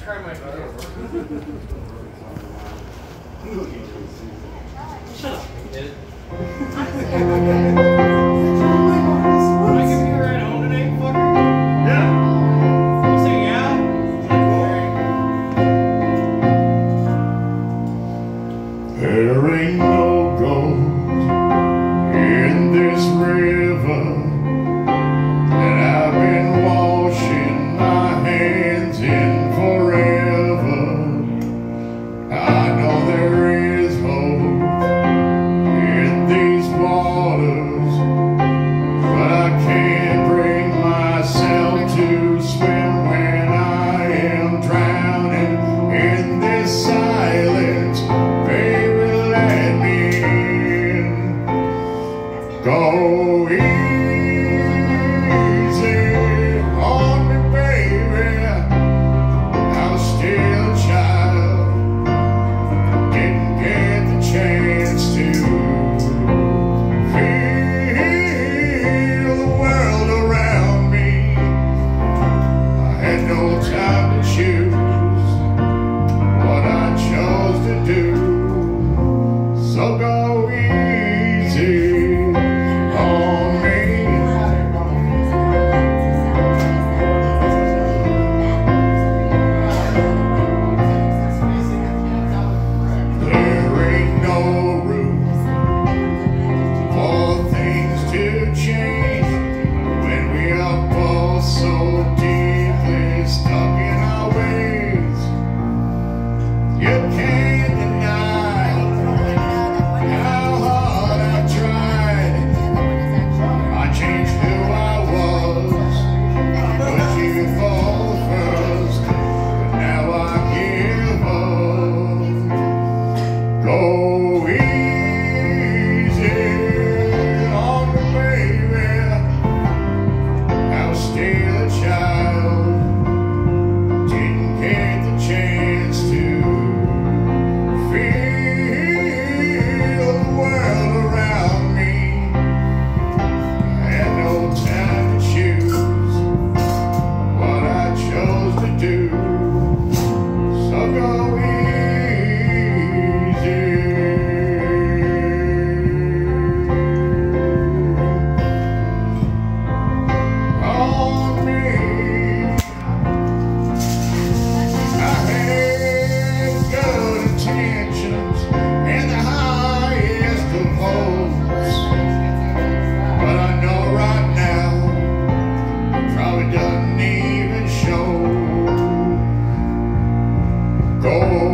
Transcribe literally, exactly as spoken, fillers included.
try my Shut up, kid. There ain't no gold in this river that I've been washing my hands in forever. I know there is hope in these waters, but I can't bring myself to swim when I am drowning in this silence. Go easy on me, baby. I was still a child, didn't get the chance to feel the world around me. I had no time to choose what I chose to do. So go easy. Go easy on me, baby. I was still a child, didn't get the chance to feel the world around me. I had no time to choose what I chose to do. So go easy. Go